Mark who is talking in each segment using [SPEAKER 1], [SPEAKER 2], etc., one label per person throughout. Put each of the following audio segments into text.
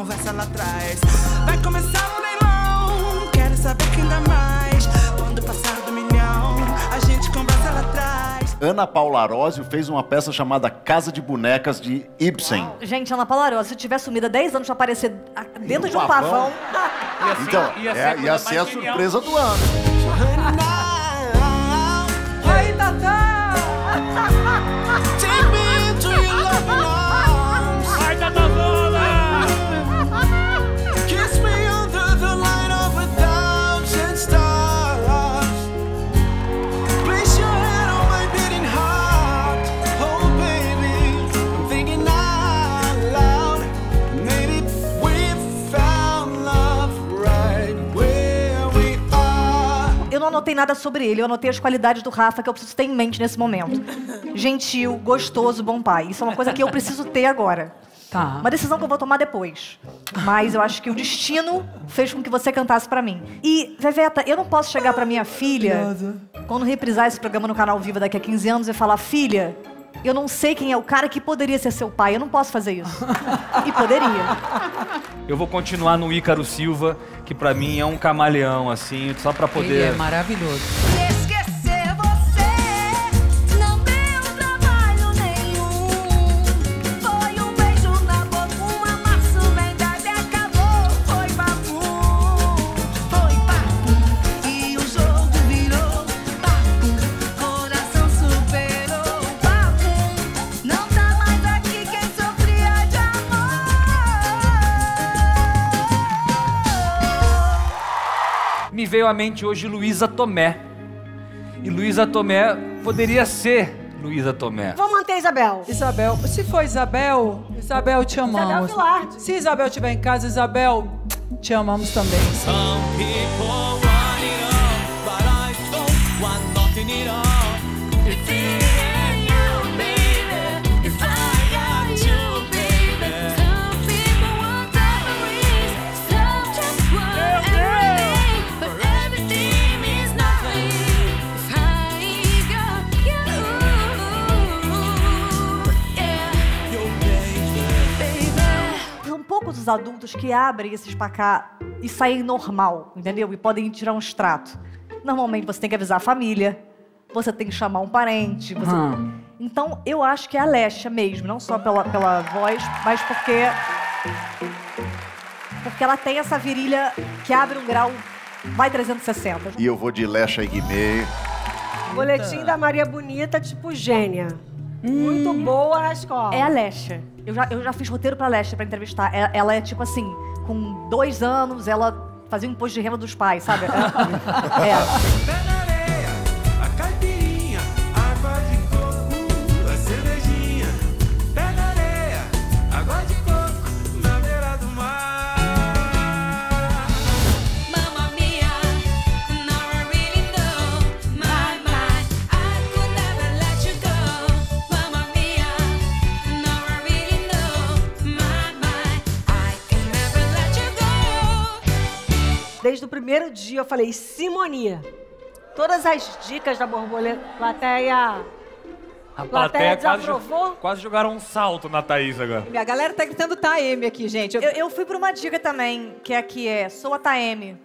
[SPEAKER 1] conversa lá atrás. Vai começar um leilão, quero saber quem dá mais. Quando passar do milhão, a gente conversa lá atrás.
[SPEAKER 2] Ana Paula Arósio fez uma peça chamada Casa de Bonecas, de Ibsen.
[SPEAKER 3] Gente, Ana Paula Arósio, se tiver sumida 10 anos pra aparecer dentro de um pavão...
[SPEAKER 2] Então, ia ser a surpresa do ano.
[SPEAKER 4] Aí, Tatá!
[SPEAKER 1] Take me into your loving arms.
[SPEAKER 5] Vai, Tatazona!
[SPEAKER 1] Kiss me under the light of 1,000 stars. Place your hand on my beating heart. Oh baby, I'm thinking out loud. Maybe we found love right where we are.
[SPEAKER 3] Eu não anotei nada sobre ele, eu anotei as qualidades do Rafa que eu preciso ter em mente nesse momento. Gentil, gostoso, bom pai. Isso é uma coisa que eu preciso ter agora.
[SPEAKER 4] Tá.
[SPEAKER 3] Uma decisão que eu vou tomar depois. Mas eu acho que o destino fez com que você cantasse pra mim. E, Veveta, eu não posso chegar pra minha filha, quando reprisar esse programa no Canal Viva daqui a 15 anos, e falar: filha, eu não sei quem é o cara que poderia ser seu pai. Eu não posso fazer isso. E poderia.
[SPEAKER 5] Eu vou continuar no Ícaro Silva, que pra mim é um camaleão, assim, só pra poder...
[SPEAKER 4] Ele é maravilhoso.
[SPEAKER 6] Esquecer você não deu trabalho nenhum. Foi um beijo na boca, um amasso, verdade acabou. Foi papum, foi papum. E o jogo virou papum. Coração superou papum. Não tá mais aqui quem sofria de amor.
[SPEAKER 5] Me veio à mente hoje Luísa Tomé. E Luísa Tomé poderia ser Luísa Tomé.
[SPEAKER 7] Vou manter Isabel.
[SPEAKER 4] Isabel, se for Isabel, Isabel, te amamos.
[SPEAKER 7] Isabel Vilarde.
[SPEAKER 4] Se Isabel estiver em casa, Isabel, te amamos também.
[SPEAKER 1] Some people want it all, but I don't want nothing at all. If it ain't you, baby, if I got you, baby.
[SPEAKER 6] Some people want diamonds, some just want everything, but everything means nothing if I got you. Yeah,
[SPEAKER 1] Yo, baby.
[SPEAKER 6] baby.
[SPEAKER 3] São poucos os adultos que abrem esses pacá e saem normal, entendeu? E podem tirar um extrato. Normalmente você tem que avisar a família, você tem que chamar um parente. Então eu acho que é a Lesha mesmo, não só pela voz, mas porque ela tem essa virilha que abre um grau, vai 360.
[SPEAKER 2] E eu vou de Lesha e Guimê.
[SPEAKER 7] Boletim da Maria Bonita, tipo gênia. Muito boa na escola.
[SPEAKER 3] É a Lesha. Eu já fiz roteiro pra Lesha pra entrevistar. Ela é tipo assim, com 2 anos, ela fazia um imposto de renda dos pais, sabe?
[SPEAKER 1] Pé na areia, a caipirinha, água de coco, a cervejinha. Pé na areia, água de coco, na beira do mar.
[SPEAKER 6] Mamma mia, now I really know, my, I could never let you go. Mamma mia, now I really know, my, I can never let you go.
[SPEAKER 7] Desde o primeiro dia eu falei, Simonia. Todas as dicas da borboleta, plateia
[SPEAKER 5] A
[SPEAKER 7] plateia
[SPEAKER 5] quase,
[SPEAKER 7] desaprovou.
[SPEAKER 5] quase jogaram um salto na Thaís agora.
[SPEAKER 4] A galera tá gritando Taeme aqui, gente.
[SPEAKER 3] Eu fui por uma dica também, que aqui é Sou a Taeme.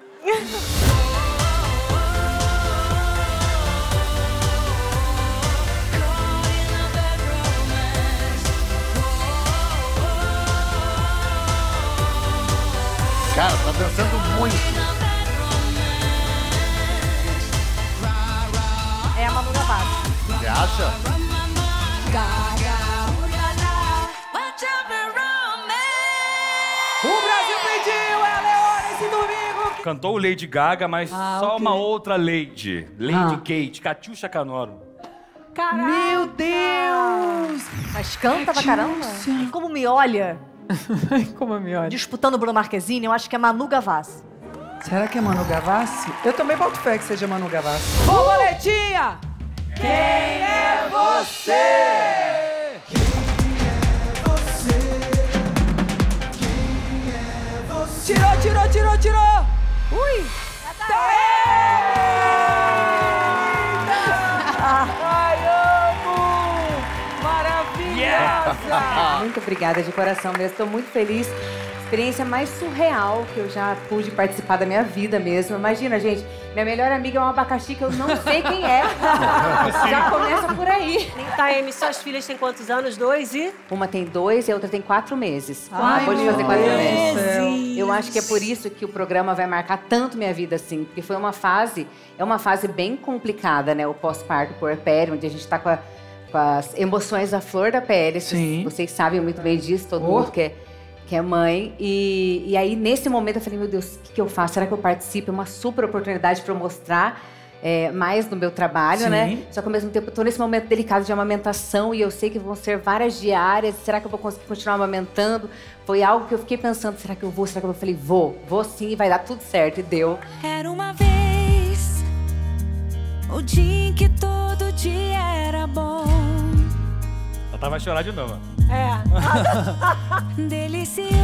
[SPEAKER 2] Cara, tá dançando muito.
[SPEAKER 3] É a Manu Gavassi.
[SPEAKER 2] Você acha?
[SPEAKER 6] Watch out for romance.
[SPEAKER 4] O Brasil pediu, é a Leona esse domingo.
[SPEAKER 5] Cantou o Lady Gaga, mas só
[SPEAKER 4] ok.
[SPEAKER 5] uma outra Lady. Lady Kate, Catiuxa Canoro.
[SPEAKER 7] Caralho.
[SPEAKER 4] Meu Deus!
[SPEAKER 3] Mas canta pra caramba. E como me olha,
[SPEAKER 4] Como me olha.
[SPEAKER 3] disputando o Bruno Marquezine, eu acho que é Manu Gavassi.
[SPEAKER 4] Será que é Manu Gavassi? Eu também boto fé que seja Manu Gavassi. Borboletinha! Quem é você? Tirou! Ui! Ai, amo! Maravilhosa!
[SPEAKER 8] Muito obrigada de coração mesmo. Estou muito feliz. experiência mais surreal que eu já pude participar da minha vida mesmo. Imagina, gente, minha melhor amiga é um abacaxi que eu não sei quem é. Já começa por aí.
[SPEAKER 7] Taeme, suas filhas têm quantos anos? 2 e?
[SPEAKER 8] Uma tem 2 e a outra tem 4 meses.
[SPEAKER 4] Ai,
[SPEAKER 8] Acabou de
[SPEAKER 4] meu
[SPEAKER 8] fazer 4
[SPEAKER 4] Deus
[SPEAKER 8] meses.
[SPEAKER 4] do céu.
[SPEAKER 8] Eu acho que é por isso que o programa vai marcar tanto minha vida, assim. Porque foi uma fase, é uma fase bem complicada, né? O pós-parto, puerpério, onde a gente tá com as emoções à flor da pele.
[SPEAKER 4] Sim.
[SPEAKER 8] Vocês sabem muito bem disso, todo mundo que é mãe. E aí, nesse momento, eu falei, meu Deus, o que eu faço? Será que eu participo? É uma super oportunidade para eu mostrar mais no meu trabalho, né? Só que, ao mesmo tempo, eu tô nesse momento delicado de amamentação e eu sei que vão ser várias diárias. Será que eu vou conseguir continuar amamentando? Foi algo que eu fiquei pensando, será que eu vou? Será que eu vou? Eu falei, vou sim, vai dar tudo certo. E deu.
[SPEAKER 6] Era uma vez o dia em que todo dia era bom.
[SPEAKER 5] Ela vai chorar de novo.
[SPEAKER 7] É.
[SPEAKER 6] Delicioso.